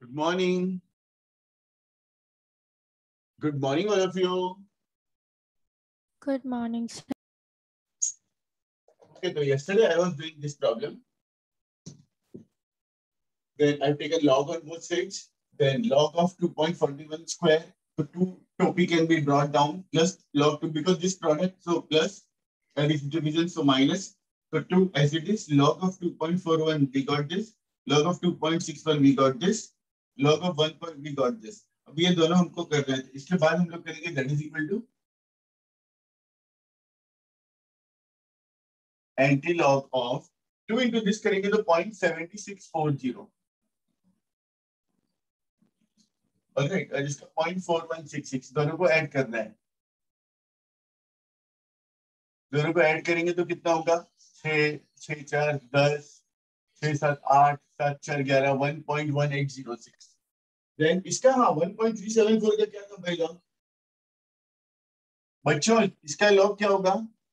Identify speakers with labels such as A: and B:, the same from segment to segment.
A: Good morning. Good morning, all of you.
B: Good morning, sir.
A: Okay, so yesterday I was doing this problem. Then I've taken log on both sides. Then log of 2.41 square. So 2 can be brought down plus log 2 because this product, so plus this division, so minus. So 2 as it is, log of 2.41 we got this, log of 2.61 we got this, log of 1 we got this. अब ये दोनों हमको कर रहे हैं. इसके बाद हम लोग करेंगे that is equal to anti-log of 2 into this करेंगे तो 0.7640. Alright, जिसका 0.4166 दोनों को ऐड करना है. दोनों को ऐड करेंगे तो कितना होगा? 6, 6, 4, 10, 6, 7, 8, 7, 4, 11, 1.1806. Then इसका हाँ 1.374 का क्या था भाई लॉग? बच्चों इसका लॉग क्या होगा?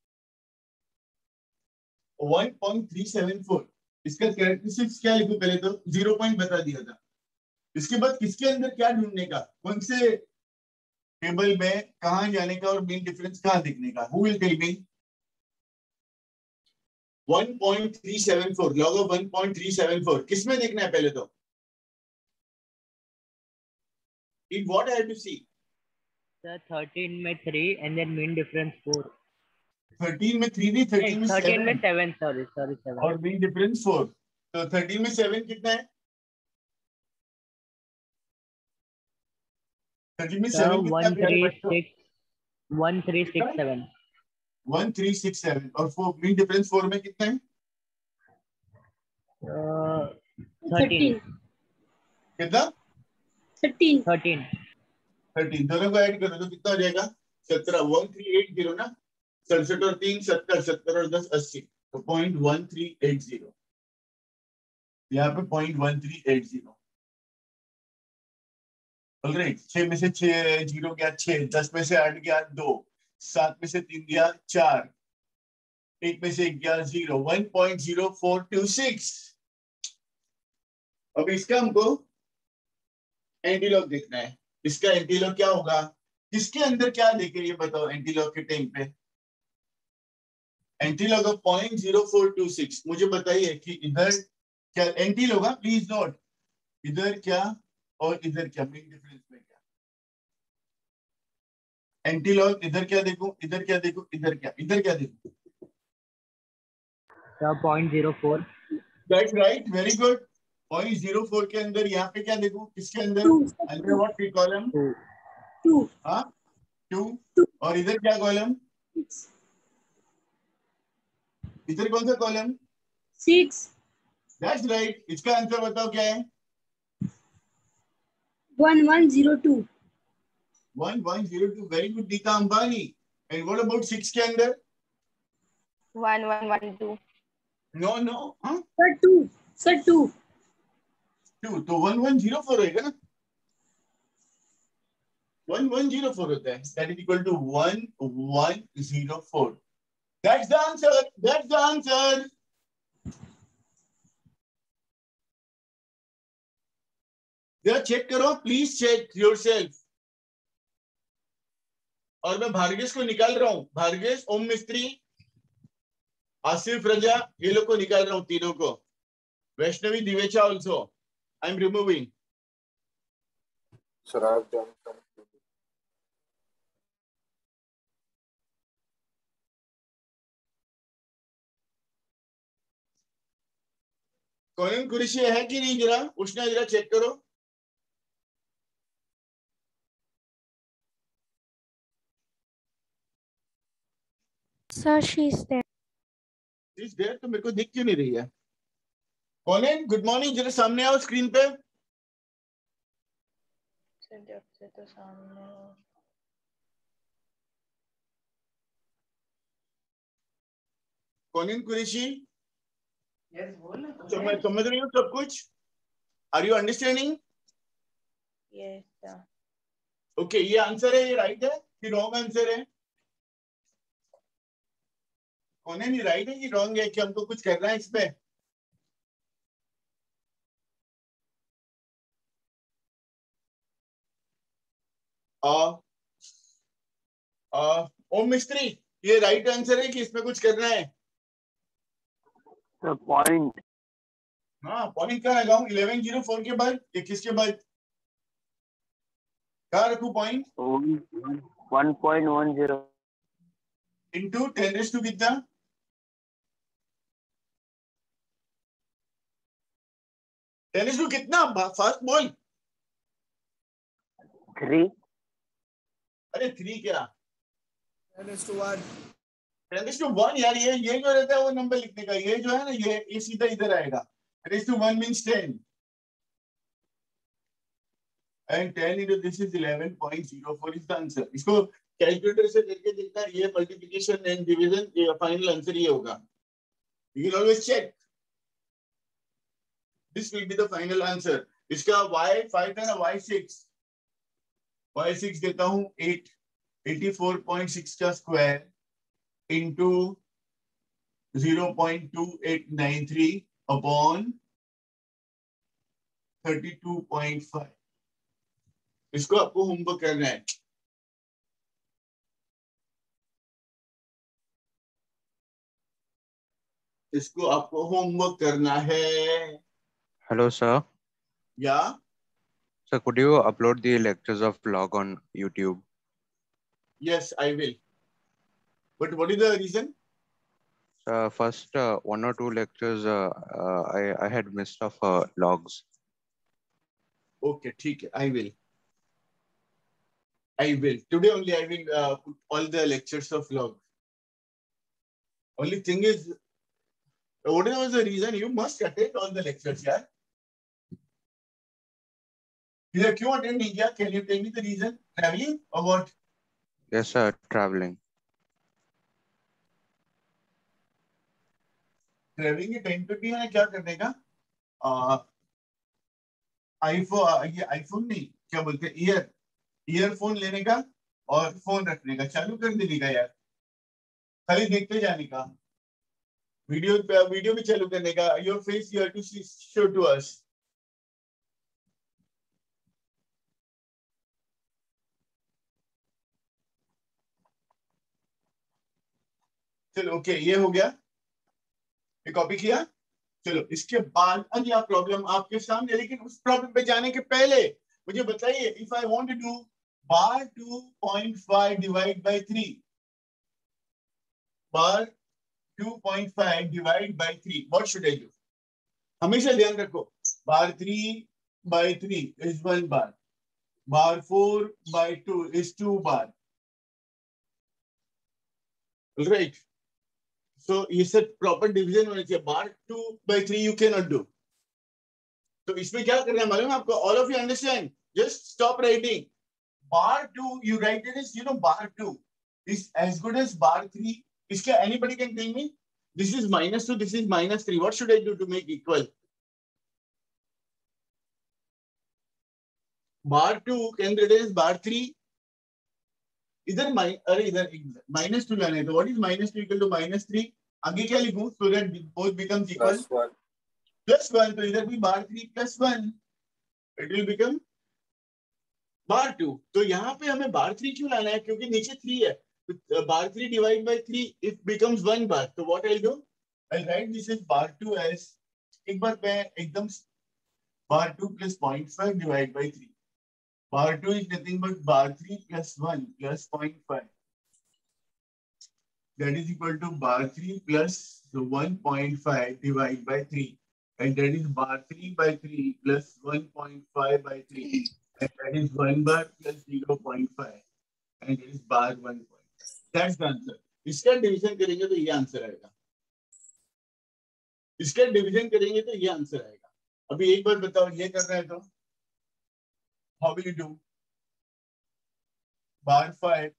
A: 1.374. इसका कैरेक्टरिस्टिक्स क्या लिखूं? पहले तो 0 पॉइंट बता दिया था. इसके बाद किसके अंदर क्या ढूंढने का, कौन से टेबल में कहां जाने का और मीन डिफरेंस कहां दिखने का? Who will tell me? 1.374 log off 1.374 किसमें देखना है पहले तो? In what I have to see?
C: Sir 13 में 3 and then mean difference 4.
A: 13 में 3 नहीं, 13 में
C: 13 में
A: 7
C: 7 sorry 7
A: और मीन डिफरेंस 4. तो 13 में 7 कितना है? 13 में 7 कितना है?
C: 1367
A: 1367 और 4 मीन डिफरेंस 4 में कितना है?
C: 13
A: कितना? 13 दोनों को ऐड करो तो कितना हो जाएगा? 17. 1380 ना. 67 और 3 70, 70 और 10 80. तो 0.1380 यहाँ पे 0.1380. ऑलराइट. 6 में से 6 जीरो गया 6, 10 में से 8 गया 2, 7 में से 3 गया 4, 1 में से 1 गया 0. 1.0426. अब इसका हमको एंटीलॉग देखना है. इसका एंटीलॉग क्या होगा? किसके अंदर क्या देखे ये बताओ एंटीलॉग के टाइम पे? एंटीलॉग ऑफ 0.0426 मुझे बताइए कि इधर क्या एंटीलॉग है? Please note. इधर क्या और इधर क्या मीन डिफरेंस में क्या एंटीलॉग? इधर क्या देखूं, इधर क्या देखूं, इधर क्या देखूं?
C: 0.04.
A: That's right, very good. 0.04 के अंदर यहाँ पे क्या देखूं? किसके अंदर? अंदर व्हाट कॉलम?
B: 2.
A: हाँ 2. और इधर क्या कॉलम? इधर कौन सा कॉलम?
B: 6.
A: That's right. इसका आंसर बताओ क्या है?
B: 1102.
A: 1102. Very good Nita Ambani. And what about 6 के अंदर?
D: 1112.
A: No no. हाँ
B: Sir 2. Sir 2.
A: 2 तो 1104 होएगा ना. 1104 होता है. That is equal to 1104. That's the answer. That's the answer. जरा चेक करो, प्लीज चेक योरसेल्फ. और मैं भार्गेश को निकाल रहा हूं. भार्गेश, ओम मिस्त्री, आसिफ रजा, ये लोग को निकाल रहा हूं तीनों को. Vaishnavi Divecha also I am removing.
E: Sir, I have done some.
A: कौन कुरेशी है कि नहीं? जरा उष्णा जरा चेक करो.
B: Sir, she is there.
A: इस देर तो मेरे को दिख क्यों नहीं रही है? कौन है? Good morning. जरा सामने आओ स्क्रीन पे.
D: तो सामने
A: कौन कुरेशी? समझ रही हो सब कुछ? Are you understanding?
D: yes sir.
A: Okay, ये आंसर है, ये राइट है कि रॉन्ग आंसर है? कौन है? ये राइट है कि रॉन्ग है कि हमको कुछ करना है इसमें? ओम मिस्त्री, ये राइट आंसर है कि इसमें कुछ करना है?
C: पॉइंट
A: हाँ, पॉइंट कहाँ लगाऊं? 1104 के बाद या किसके बाद? कहाँ रखूं पॉइंट?
C: 1.10
A: इंटू 10 कितना? 10 कितना? फास्ट बोल।
C: 3
A: अरे 3 क्या? 10:1 यार, ये जो रहता है वो नंबर लिखने का, ये जो है ना, ये सीधा इधर आएगा। 10:1 means 10 and 10 into this is 11.04 is the answer. इसको कैलकुलेटर से करके देखना, ये मल्टीप्लिकेशन एंड डिवीजन, ये फाइनल आंसर ये होगा. You can always check. This will be the final answer. इसका y5 था ना, y6 देता हूं 8, 84.6 का स्क्वायर इंटू 0.2893 अपॉन 32.5. इसको आपको होमवर्क करना है. इसको आपको होमवर्क करना है.
E: Hello, sir.
A: या
E: Sir, could you upload the lectures of log on YouTube?
A: yes, I will. But what is the reason?
E: First, 1 or 2 lectures I had missed of logs.
A: Okay, ठीक है, I will. Today only I will put all the lectures of log. Only thing is, what was the reason? You must attend all the lectures, यार. You क्यों attend नहीं किया? Can you tell me the reason? Traveling or what?
E: Yes, sir, traveling.
A: Travelling के time पे भी है क्या करने का? आईफोन नहीं, क्या बोलते हैं, ईयरफोन लेने का और फोन रखने का, चालू कर देने का यार, खाली देखते जाने का, वीडियो भी चालू करने का. Your face you have to show to us. चलो ओके, ये हो गया, ये कॉपी किया. चलो इसके बाद अगला प्रॉब्लम आपके सामने, लेकिन उस प्रॉब्लम पे जाने के पहले मुझे बताइए, if I want to do bar 2.5 divide by 3, bar 2.5 divide by 3, what should I do? हमेशा ध्यान रखो, bar 3/3 is 1 bar, bar 4/2 is 2 bar. Right. So ये सब प्रॉपर डिवीजन होना चाहिए. Bar 2/3 you can not do. तो इसमें क्या करना है मालूम है आपको? All of you understand? Just stop writing. Bar 2 you write it as, you know, bar 2 is as good as bar 3. इसका anybody can tell me? This is -2, this is -3. What should I do to make equal? Bar 2 can write as bar 3. इधर इधर -2 लाना है, तो what is -2 equal to -3? आगे क्या लिखूं so that both becomes equal? +1. तो इधर भी bar 3 +1, it will become बार 2. तो यहाँ पे हमें बार 3 क्यों लाना है? क्योंकि नीचे 3 है. Bar 3 divide by 3 it becomes 1 bar. तो what I do? I write this is bar 2 as, एक बार मैं एकदम, bar 2 + 0.5 divide by 3. Bar 2 is nothing but bar 3 + 1 + 0.5. That is equal to bar 3 + 1.5 divide by 3, and that is bar 3/3 + 1.5/3. And that is 1 bar plus 0.5, and it is bar 1.5. That's the answer. इसका division करेंगे तो ये answer आएगा. इसका division करेंगे तो ये answer आएगा. अभी एक बार बताओ, ये कर रहे हैं तो how will you do? Bar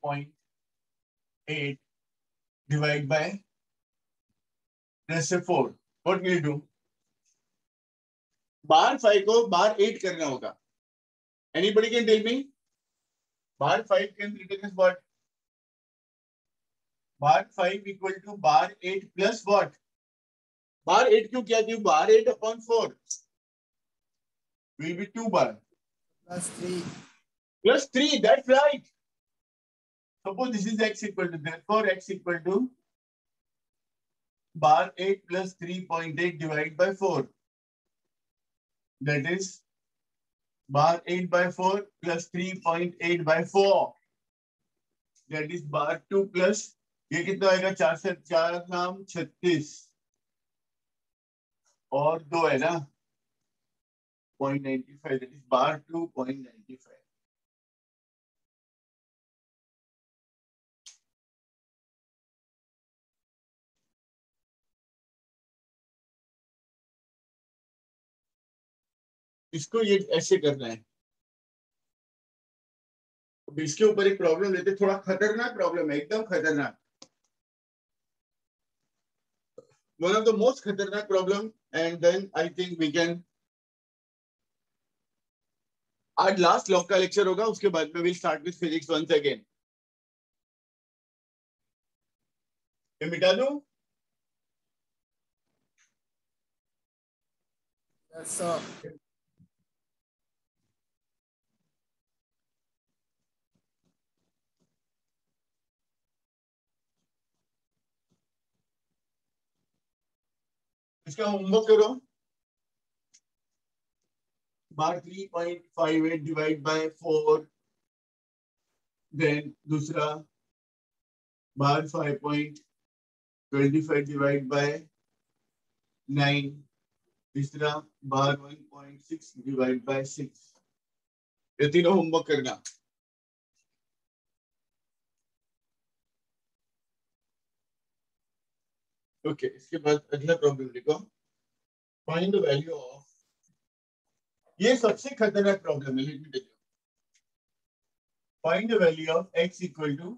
A: 5.8 divide by, let's say 4. What will you do? बार 5 को बार 8 करना होगा. Anybody can tell me? Bar 5 can be written as what? Bar 5 equal to bar 8 plus what? Bar 8 क्यों किया? क्यों? bar 8/4 will be 2 bar.
F: +3.
A: Plus 3, that's right. Suppose this is x equal to, therefore x equal to bar 8 plus 3.8 divided by 4. That is bar 8 by 4 plus 3.8 by 4. That is bar 2 plus, ये कितना आएगा 4 से 4 नाम 36 और 2 है ना 0.95. That is bar 2.95. इसको ये ऐसे करना है. अब इसके ऊपर एक प्रॉब्लम लेते, थोड़ा खतरनाक प्रॉब्लम है, एकदम खतरनाक. One of the most खतरनाक problem, and then I think we can. आज लास्ट लॉग का लेक्चर होगा, उसके बाद में we'll start with physics once again. ये मिटा दूं?
F: Yes, sir.
A: इसका होमवर्क करो. बार 3.58 डिवाइड बाय 4. देन दूसरा बार 5.25 डिवाइड बाय 9. तीसरा बार 1.6 डिवाइड बाय 6. ये तीनों होमवर्क करना. ओके, इसके बाद अगला प्रॉब्लम लिखो. फाइंड द वैल्यू ऑफ, ये सबसे खतरनाक प्रॉब्लम है. Let me tell you. Find the value of x equal to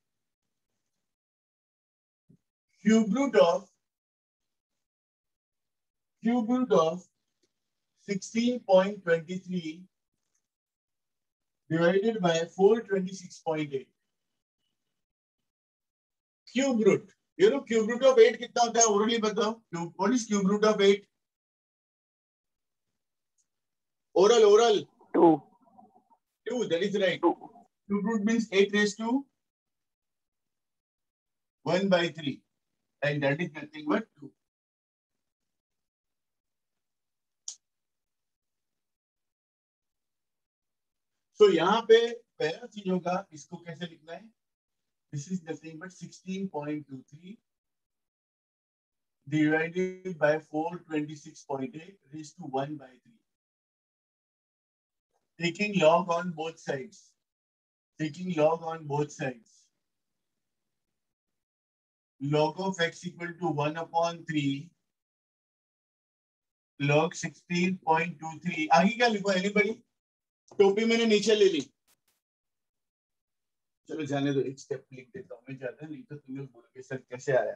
A: cube root of 16.23 divided by 426.8. Cube root, you know cube root of 8 कितना होता है? ओरली बताओ. What is cube root of 8? Oral.
C: 2.
A: 2, that is right. Cube root means 8 raised to 1 by 3. And that is nothing but 2. So यहाँ पे पहला चीज होगा, इसको कैसे लिखना है? This is nothing but 16.23 divided by 426.8 raised to 1 by 3. Taking log on both sides. Log of x equal to 1 upon 3. Log 16.23. आगे क्या लिखो? Anybody? टोपी मैंने नीचे ले ली. चलो जाने दो, एक स्टेप लिख देता हूँ मैं, ज्यादा नहीं तो तुम लोग बोलोगे सर कैसे आया.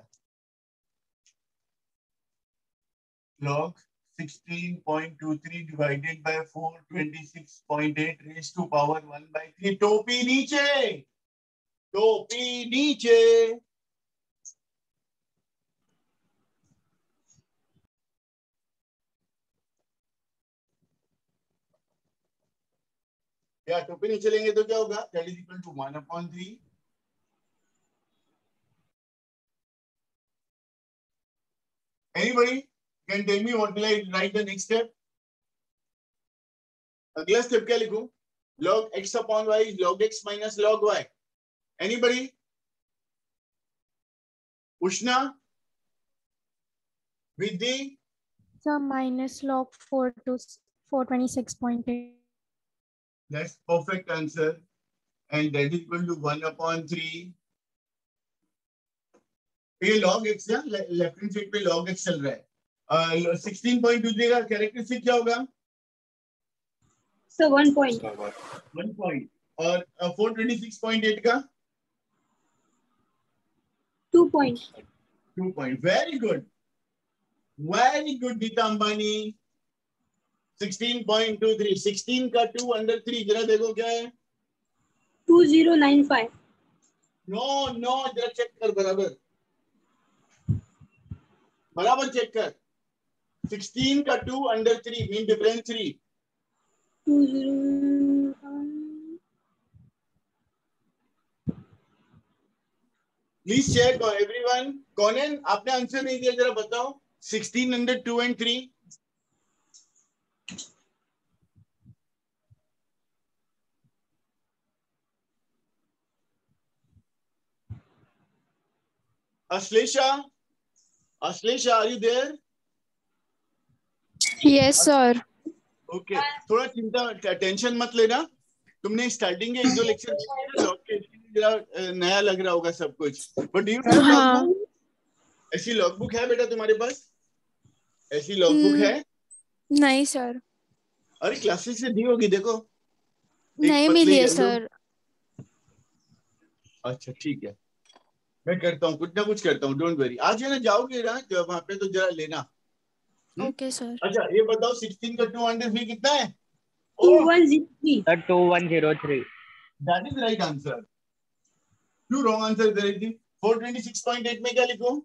A: Log 16.23 divided by 426.8 raised to power 1 by 3. टोपी नीचे. या टोपी नीचे लेंगे तो क्या होगा? That is equal to 1 upon 3. Anybody can tell me what will I write the next step? अगला स्टेप क्या लिखूं? Log x upon y is log x minus log y. Anybody? Ushna? Vidhi?
B: So minus log 4 to 426.8.
A: That's perfect answer. And that is equal to 1 upon 3. ये log x है, left hand side पे log x चल रहा है. 16.23 का characteristic क्या होगा?
B: So 1 point.
A: 1 point. और 426.8 का
B: 2 point.
A: 2 point. Very good. Nita Ambani. 16.23. 16 का 2 under 3 जरा देखो क्या है?
B: 2095.
A: No, जरा चेक कर बराबर चेक कर. 16 का 2 under 3 mean difference 3.
B: 20.
A: Please check everyone. Conan, आपने आंसर नहीं दिया, जरा बताओ. 16 under 2 and 3. Ashlesha, are you there?
B: Yes, sir.
A: Okay थोड़ा चिंता टेंशन मत लेना. तुमने स्टार्टिंग के 1-2 लेक्चर लॉग के जरा नया लग रहा होगा सब कुछ. But do you have logbook? ऐसी लॉगबुक है बेटा तुम्हारे पास? ऐसी लॉगबुक है?
B: नहीं सर.
A: अरे क्लासेस से दी होगी, देखो.
B: नहीं मिली है सर.
A: अच्छा ठीक है, मैं करता हूँ, कुछ ना कुछ करता हूँ, डोंट वरी. आज है ना, जाओगे ना वहां पे तो जरा लेना.
B: Okay sir.
A: अच्छा ये बताओ 16 का 203 कितना है?
D: 2103.
C: 2103.
A: That is right answer. क्यों रॉन्ग आंसर दे रही थी? 426.8 में क्या लिखूं?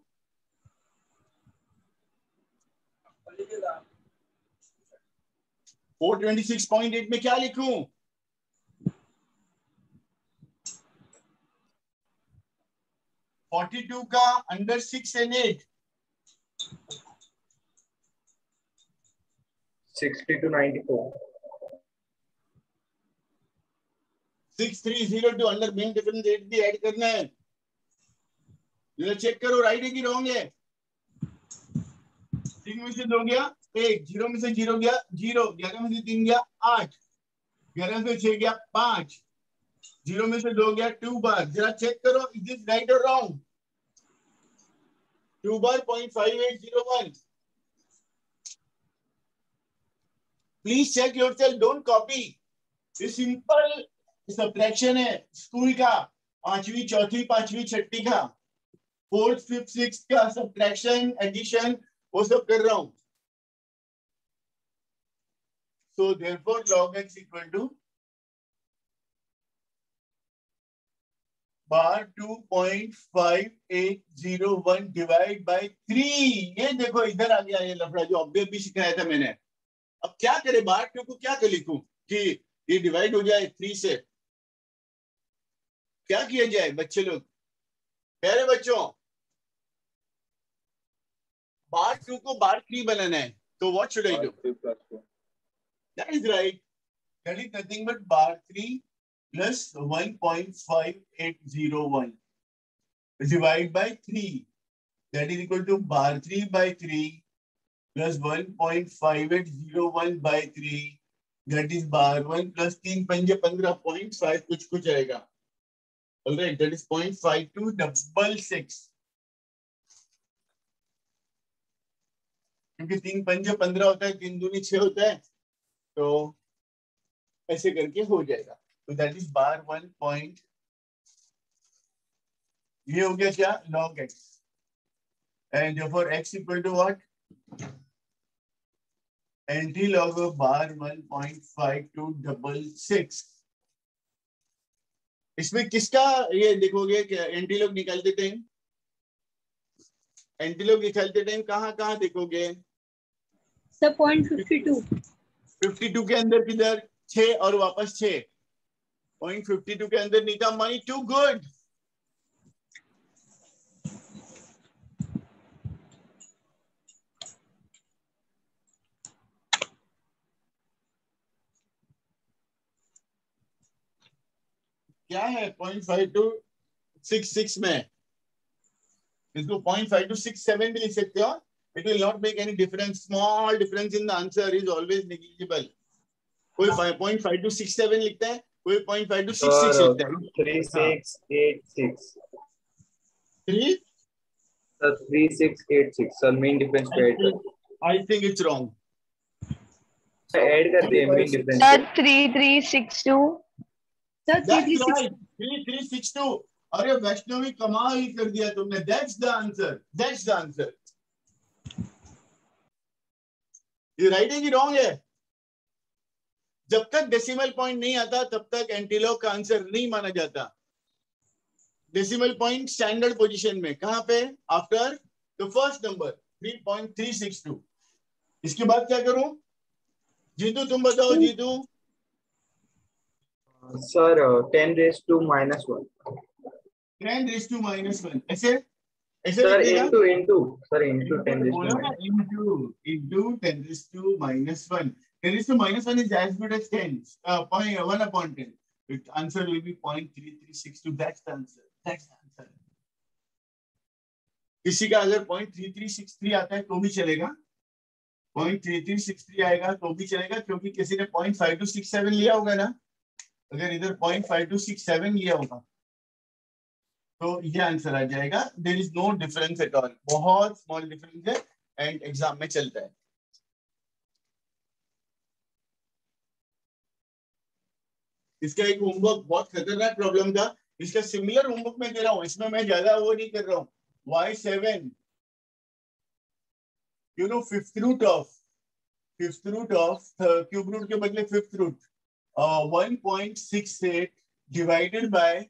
A: फोर 426.8 में क्या लिखूं? $42 का under 6 and 8.
F: 60 to 94.
A: 6302 under main difference 8 भी ऐड करना है. जरा चेक करो राइट है कि रॉन्ग है. 3 में से 2 गया 1, 0 में से 0 गया 0, 11 में से 3 गया 8, 11 से 6 गया 5, 0 में से 2 गया 2 बार. जरा चेक करो इज दिस राइट और wrong. 2 bar 0.5801. Please check yourself, don't copy. ये सिंपल सब्ट्रैक्शन है स्कूल का, 5वीं 4थी 5वीं 6ठी का, 4th 5th 6th का सब्ट्रैक्शन एडिशन वो सब कर रहा हूं. So therefore log x equal to bar 2.5801 divide by 3. ये देखो इधर आ गया ये लफड़ा जो अभी अभी सिखाया था मैंने. अब क्या करें, बार 2 को क्या कर लिखूं कि ये डिवाइड हो जाए 3 से? क्या किया जाए बच्चे लोग, प्यारे बच्चों? बार 2 को बार 3 बनाना है, तो what should I do? That is right. That is nothing but bar 3 plus 1.5801 divide by 3. That is equal to bar 3 by 3 plus 1.5801 by 3. That is bar 1 plus 3 पंजे 15.5 कुछ आएगा. All right, that is 0.5266. क्योंकि 3 पंजे 15 होता है, 3 दूनी 6 होता है, तो ऐसे करके हो जाएगा. तो दैट इज बार 1 पॉइंट. ये हो गया क्या? log x. And therefore x equal to what? Antilog of bar 1.5266. इसमें किसका ये देखोगे कि एंटी लॉग निकालते टाइम, कहां देखोगे?
D: सर 0.52.
A: 52 के अंदर किधर? 6 और वापस 6. 0.52 के अंदर नहीं था. मनी टू गुड. क्या है 0.5266 में? इसको 0.5267 भी लिख सकते हो. It will not make any difference. Small difference in the answer is always negligible. कोई 0.5267 लिखता है, कोई 0.5266 लिखता है.
F: 3686.
A: 3?
F: Sir, 3686. Sir, main difference पे add कर.
A: I think it's wrong.
F: Add कर दिए main difference.
D: Sir 3362. Sir
A: That's right. 3362. अरे वैष्णवी कमाल ही कर दिया तुमने. That's the answer. That's the answer. ये राइट है कि रॉन्ग है? जब तक डेसिमल पॉइंट नहीं आता तब तक एंटीलॉग का आंसर नहीं माना जाता. डेसिमल पॉइंट स्टैंडर्ड पोजीशन में कहां पे? After the first number 3.362. इसके बाद क्या करूं? जीतू तुम बताओ. Jitu
F: Sir, 10 raised to -1.
A: 10 raised to -1 ऐसे ऐसे
F: Sir,
A: लिखिएगा।
F: sir, into 10 raised
A: बोलो
F: to
A: ना into 10 raised to -1. 10 raised to -1 is as good as 10. 1/10. The answer will be 0.3362. That's the answer. That's the answer. किसी का अगर 0.3363 आता है तो भी चलेगा, 0.3363 आएगा तो भी चलेगा, क्योंकि किसी ने 0.5267 लिया होगा ना। अगर इधर 0.5267 लिया होगा तो ये आंसर आ जाएगा। There is no difference at all, बहुत स्मॉल डिफरेंस है एंड एग्जाम में चलता है। इसका एक होमवर्क बहुत खतरनाक प्रॉब्लम था, इसका सिमिलर होमवर्क मैं दे रहा हूँ, इसमें मैं ज्यादा वो नहीं कर रहा हूँ। y7 you know fifth root of cube root के बदले fifth root 1.68 divided by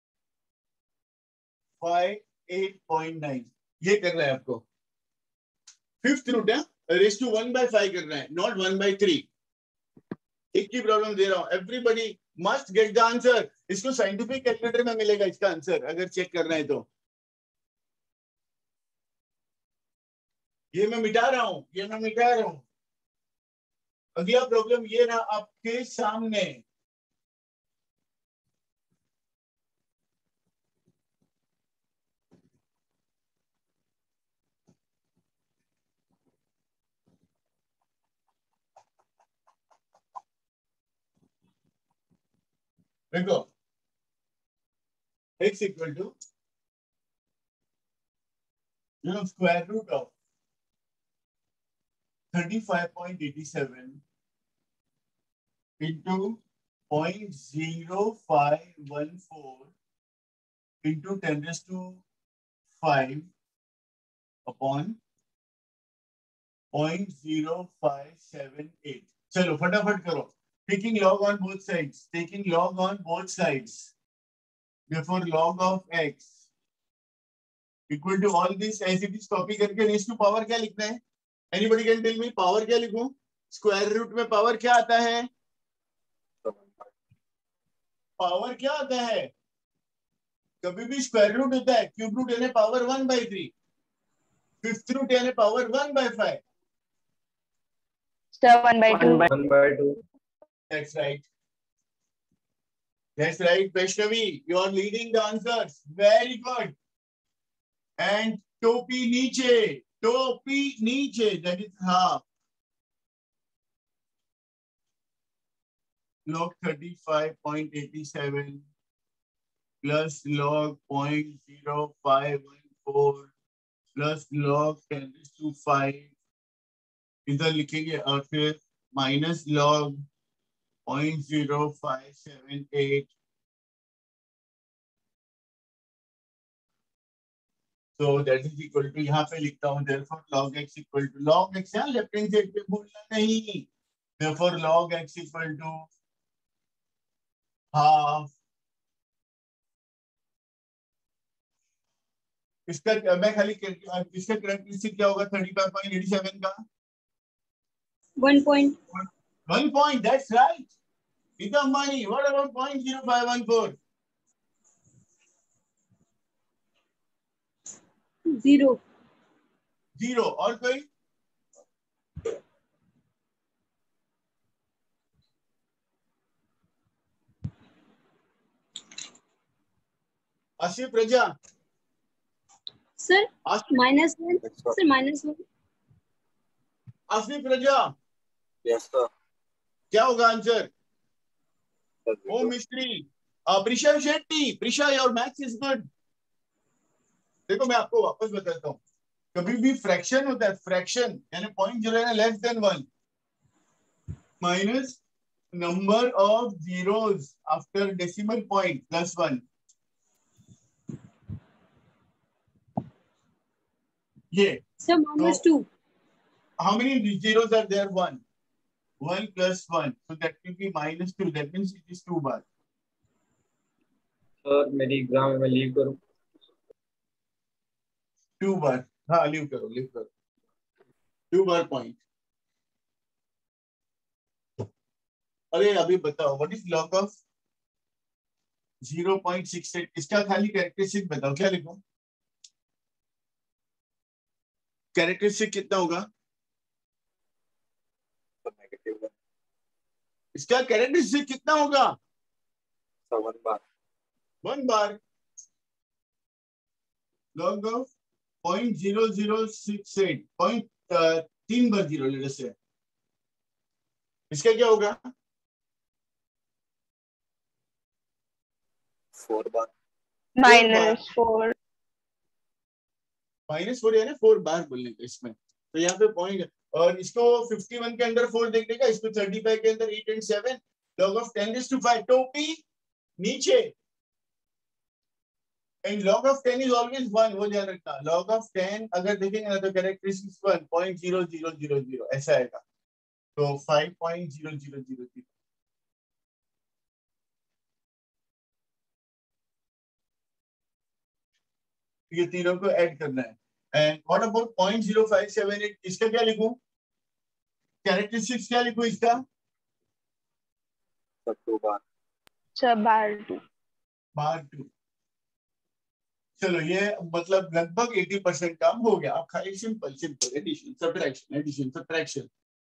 A: 8.9 ये कर रहा है आपको। फिफ्थ रूट है, रेज टू 1/5 कर रहा है, नॉट 1/3। एक की प्रॉब्लम दे रहा हूं, everybody must get the answer. इसको साइंटिफिक कैलकुलेटर में मिलेगा इसका आंसर अगर चेक करना है तो। ये मैं मिटा रहा हूं, अगला प्रॉब्लम ये ना आपके सामने। देखो x equal to square root of 35.87 into 0.0514 into 10 raised to 5 upon 0.0578। चलो फटाफट करो, taking log on both sides, therefore log of x equal to all this as it is copy करके raised to power क्या लिखना है? Anybody can tell me power क्या लिखूं? Square root में पावर क्या आता है? पावर क्या आता है? कभी भी स्क्वायर रूट होता है, क्यूब रूट यानी पावर 1/3, फिफ्थ रूट यानी power 1/5।
D: Sir, 1/2.
F: 1/2.
A: That's right. That's right, Vaishnavi. You are leading the answers. Very good. And topi niche. That is half. Log 35.87 plus log 0.0514 plus log 10 raised to 5 इधर लिखेंगे और फिर minus log 0.0578। so that is equal to, यहाँ पे लिखता हूँ therefore log x equal to log x, यहाँ left hand side पे भूलना नहीं, therefore log x equal to half। इसका मैं खाली इसका करेक्टरिस्टिक क्या होगा 35.87 का?
D: 1 point.
A: 1 point, that's right. Ita money. What about 0.0514?
D: 0.
A: 0 और कोई? आशिफ प्रजा।
D: Sir, -1. Sir, -1.
A: आशिफ प्रजा।
F: Yes, sir.
A: क्या होगा आंसर? ओ Mistry Prisha Shetty. Prisha your maths is good. देखो मैं आपको वापस बताता हूँ, कभी भी फ्रैक्शन होता है, फ्रैक्शन यानी 0.0 less than 1 minus number of zeros after decimal point plus 1। ये
D: Sir, -2.
A: how many zeros are there? 1 plus 1, so that will be -2, that means it is 2 bar।
F: Sir, मेरी एग्जाम में लीव करूं?
A: 2 bar, हाँ leave करो 2 bar point. अरे अभी बताओ what is log of 0.68। इसका खाली कैरेक्टरिस्टिक बताओ, क्या लिखूं? कैरेक्टरिस्टिक कितना होगा इसका? कैरेक्टरिस्टिक कितना होगा?
F: 1 बार
A: 1 बार log of 0.0068 3 बार 0 लेने से इसका क्या होगा?
F: 4 बार
G: -4
A: -4 यानी 4 बार बोलने का इसमें। तो यहाँ पे पॉइंट, और इसको 51 के अंदर 4 देखने का, इसको 35 के अंदर 8 and 7 log of 10⁵ टोपी नीचे, एंड log of 10 इज ऑलवेज 1, वो ध्यान रखना। log of 10 अगर देखेंगे ना तो कैरेक्टरिस्टिक्स 1.0000 ऐसा आएगा, तो 5.0000। ये तीनों को ऐड करना है। And what about 0.0578? इसका क्या लिखूं? कैरेक्टरिस्टिक्स क्या लिखूं इसका?
F: 2 बार
A: बार 2। चलो ये मतलब लगभग 80% काम हो गया। अब खाली सिंपल एडिशन सब्ट्रैक्शन।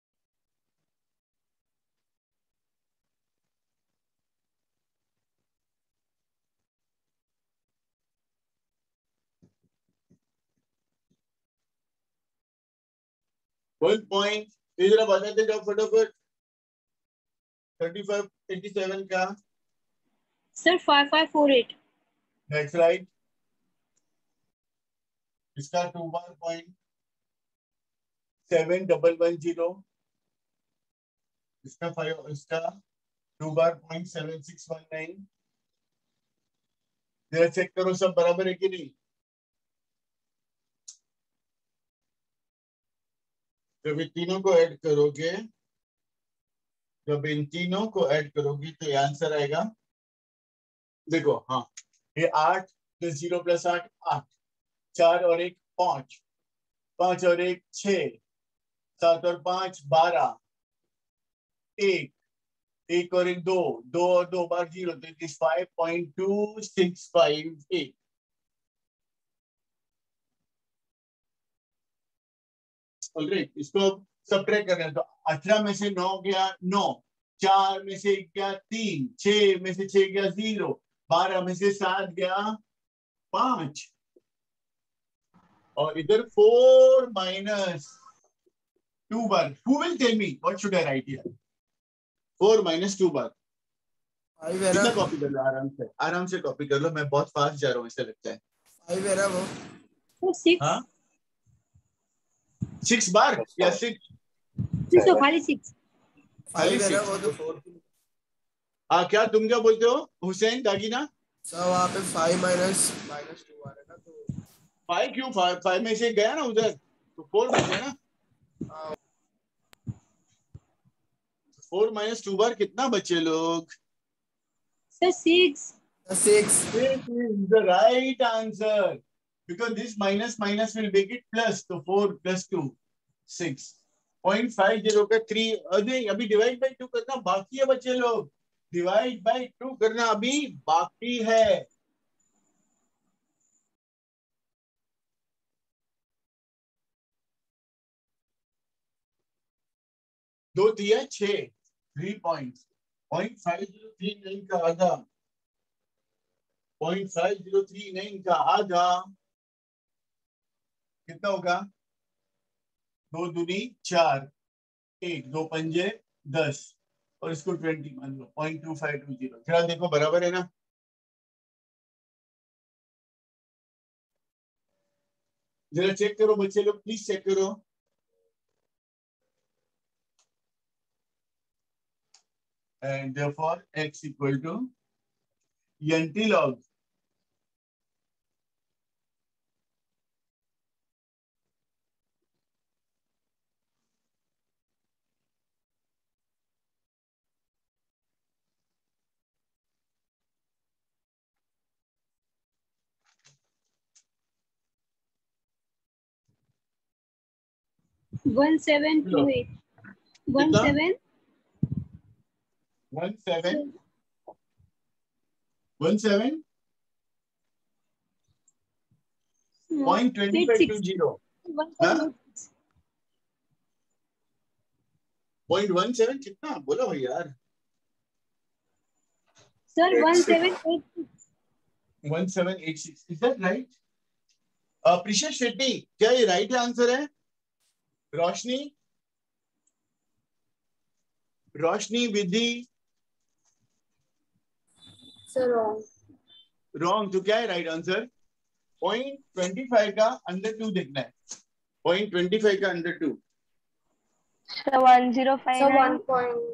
A: 1 पॉइंट जरा बताते जाओ फटाफट। 35 87 का
D: सर 5548।
A: That's right. इसका 2 बार 0.7110, इसका 2 बार 0.7619। जरा चेक करो सब बराबर है कि नहीं। जब इन तीनों को ऐड करोगे तो ये आंसर आएगा। देखो हाँ, ये 8 + 0 + 8 8, 4 और 1 5, 5 और 1 6, 7 और 5 12, 1 और 1 2, 2 और 2 बार 0, तो इट इज 5.2658। ऑलराइट, इसको सब्ट्रैक्ट करना है तो 18 में से 9 गया 9, 4 में से गया 3, 6 में से 6 गया 0, 12 में से 7 गया 5, और इधर 4 - 2 बार। Who will tell me what should I write here? 4 - 2 बार। इतना कॉपी कर लो आराम से कॉपी कर लो। मैं बहुत फास्ट जा रहा हूँ ऐसा लगता है।
D: 5 है ना वो 6।
A: हाँ 6 बार या 6
D: तो खाली 6
A: है ना वो तो 4। हाँ क्या तुम क्या बोलते हो हुसैन दागीना?
H: सर वहाँ पे 5 - -2 आ रहा है ना, तो
A: 5 क्यों? 5 में से गया ना उधर, तो 4 बचे ना। 4 - 2 बार कितना बचे लोग?
D: Sir 6
A: This is the right answer because this minus will make it plus, so 4 + 2 6.50 का 3। अभी डिवाइड बाय 2 करना बाकी है बच्चे लोग, डिवाइड बाय 2 करना अभी बाकी है। दो दिया 6, 3 पॉइंट्स। 0.5039 का आधा, 0.5039 का आधा कितना होगा? 2 दूनी 4, 1 2 पंजे 10, और इसको 20 मान लो। 0.2520। जरा देखो बराबर है ना? जरा चेक करो बच्चे लोग, प्लीज चेक करो। And therefore x equal to nt log
D: one 728
A: कितना?
D: 17
A: 17 17 0.2520 0.17 कितना बोलो भाई यार
D: Sir, 1786.
A: 1786 is that right? Prisha Shetty क्या ये राइट आंसर है? Roshni Vidhi
D: Sir, wrong.
A: Wrong. तो क्या है राइट आंसर? 0.25 का अंडर 2 देखना है. 0.25 का अंडर 2.
G: So 1059.
D: Sir, 1.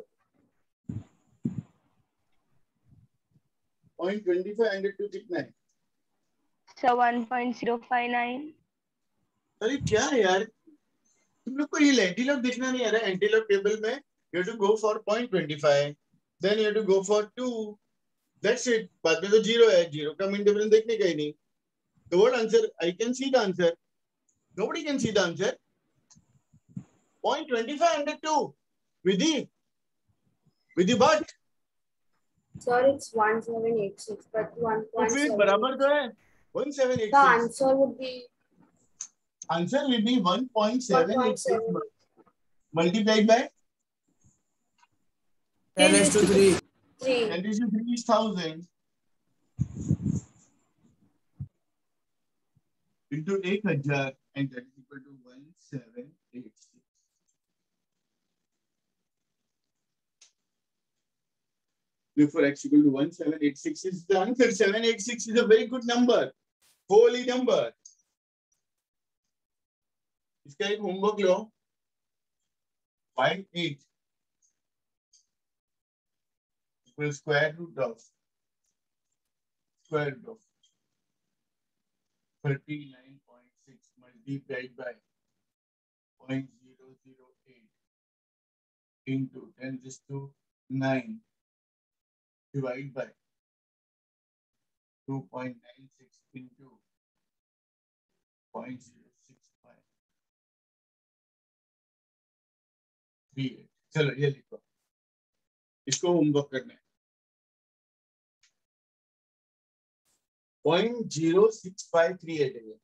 A: 0.25 अंडर 2 कितना है?
G: So 1.059.
A: अरे क्या है यार तुम लोग को ये एंटीलॉग देखना नहीं आ रहा है. एंटीलॉग टेबल में you have to go for 0.25, then you have to go for 2. That's it. बाद में तो 0 है. 0 का मीन डिफरेंस देखने का ही नहीं. So what answer? I can see the answer. Nobody can see the answer. 0.25 under 2. Vidhi but
D: Sir, it's 1786, but
A: तो फिर
D: 1.7.
A: बराबर तो है 1786.
D: The answer would be
A: Answer will be 1.786
D: 1.7.
A: multiplied by
H: 10^3.
D: 3.
A: 10 to 3 is 1000 into 1000 and that is equal to 1786. Therefore, x equal to 1786 is the answer. 786 is a very good number. Holy number. इसका एक homework लो. Find 8 equals square root of 39.6 multiplied by 0.008 into 10 raised to 9 divided by 2.96 into 0.065. चलो ये लिखो. इसको homework करना है. 0.0653 है.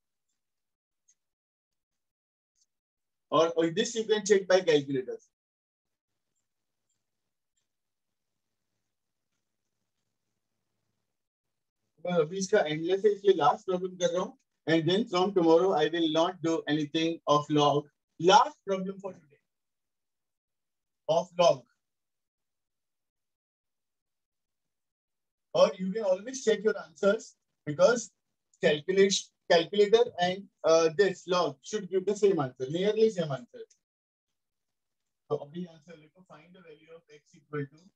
A: और this you can check by calculator. अभी इसका एंडलेस है इसलिए लास्ट प्रॉब्लम कर रहा हूँ. And then from tomorrow I will not do anything of log. Last problem for today of log. Or you can always check your answers because calculator and this log should give the same answer, nearly same answer. So abhi answer लिखो. Find the value of x equal to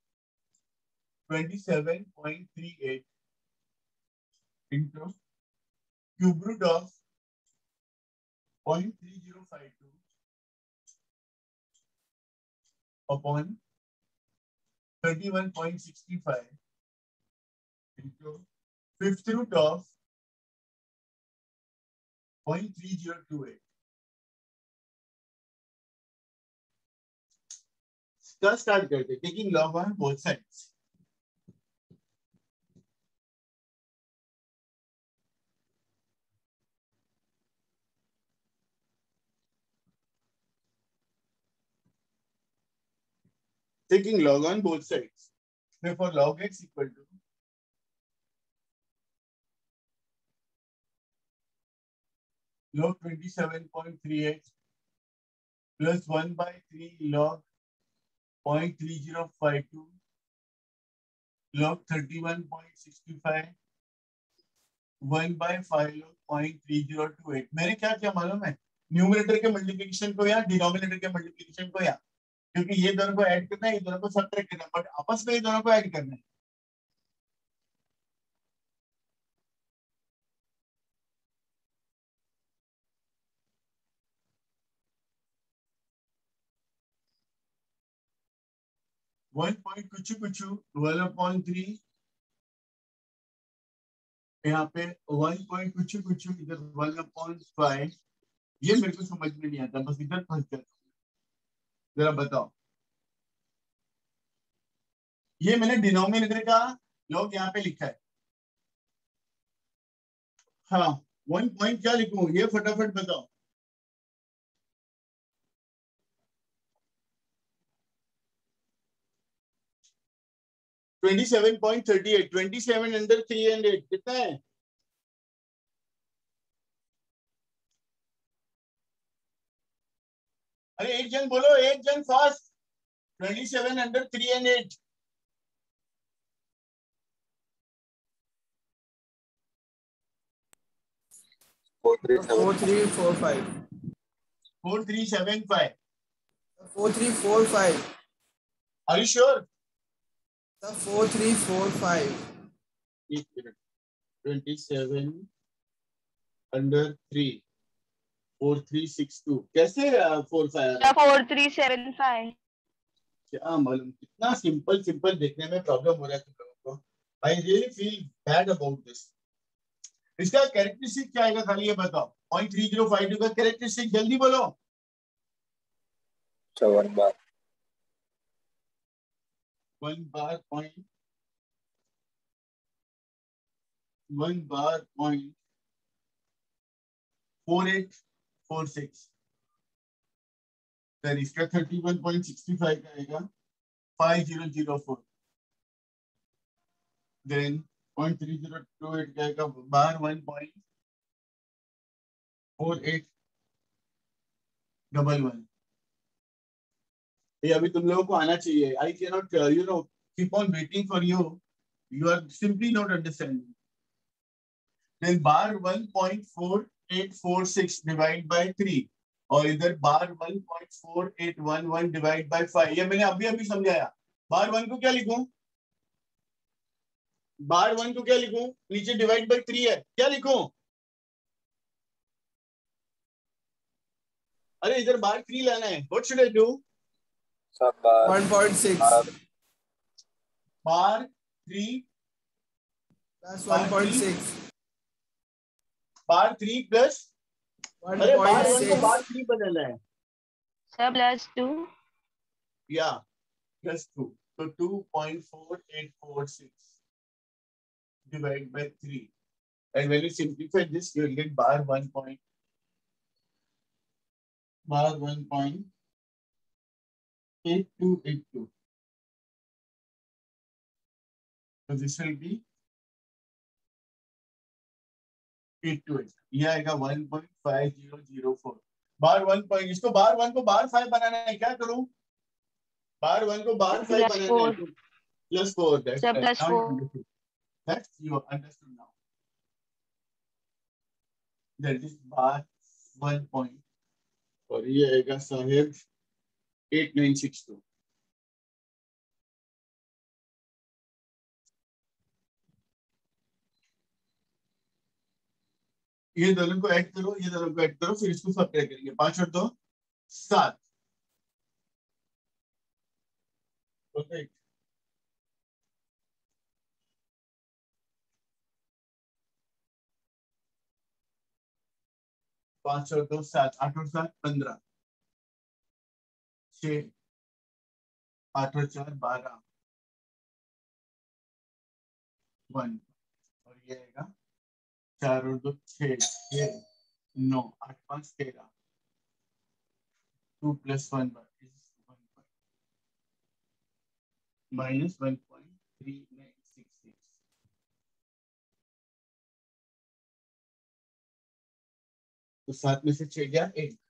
A: 27.38 into cube root of 0.3052 upon 31.65 into fifth root of 0.3028. Start करते. Taking log on both sides. Taking log on both sides. Therefore, log x equal to log 27.38 plus 1 by 3 log 0.3052 log 31.65 1 by 5 log 0.3028. मेरे क्या मालूम है? Numerator के multiplication को या denominator के multiplication को या, क्योंकि ये दोनों को ऐड करना है, ये दोनों को सब्ट्रैक्ट करना है, बट आपस में ये दोनों को ऐड करना है. वन पॉइंट कुछ 12/3 यहाँ पे 1 पॉइंट कुछ इधर 1/5. ये मेरे को समझ में नहीं आता, बस इधर फंस जाता हूँ. जरा बताओ. ये मैंने डिनोमिनेटर का लॉग यहाँ पे लिखा है। हाँ 1 पॉइंट क्या लिखूं ये फटाफट बताओ। $27.38 27 अंडर 3 and 8 कितना है? अरे एक जन बोलो, एक जन fast. 27 under 3 and 8
H: 4345.
A: 4375
H: 4345.
A: Are you sure?
H: The 4345.
A: 27 under 3 4362 कैसे 45
G: 4375.
A: क्या मालूम, कितना सिंपल सिंपल देखने में प्रॉब्लम हो रहा है तुम लोगों को। I really feel bad about this. इसका कैरेक्टरिस्टिक क्या आएगा खाली ये बताओ। 0.3052 का कैरेक्टरिस्टिक जल्दी बोलो।
F: 1 बार
A: 1 बार पॉइंट 4846। फिर इसका 31.65 का आएगा 5004। देन 0.3028 का आएगा बार 1.4811। ये अभी तुम लोगों को आना चाहिए। I can not keep on waiting for you are simply not understanding. Then बार 1.4846 डिवाइड बाय 3 और इधर बार 1.4811 डिवाइड बाय 5। ये मैंने अभी अभी समझाया। बार 1 को क्या लिखूं? बार 1 को क्या लिखूं? नीचे डिवाइड बाय 3 है, क्या लिखूं? अरे इधर बार 3 लाना है। What should I do?
F: सब बार
H: 1.6
A: बार 3
H: plus 1.6.
A: बार 3 प्लस, अरे बार 1 को
H: 1.6.
A: बार 3 बदलना है
G: Sir, plus 2.
A: या प्लस 2। तो 2.4846 divided by 3, and when you simplify this you will get bar 1.8282. so this will be 828। ये आएगा 1.5004। बार 1 पॉइंट, इसको बार 1 को बार 5 बनाना है, क्या करूं? बार 1 को बार 5
G: Plus
A: बनाना
G: 4.
A: है। Plus 4।
G: Sir, plus 4.
A: That's you understood now. That is bar 1 point और ये आएगा साहेब 8962। ये दोनों को ऐड करो, ये दोनों को ऐड करो, फिर इसको सब्ट्रैक्ट करेंगे। 5 और 2 7। परफेक्ट। पांच और 2 7, 8 और 7 15, 6 8 और 4 12 1 और ये आएगा 4 और 2 6 9 8 5 13 2 + 1 minus 1.3966। तो 7 में से 6 गया 8।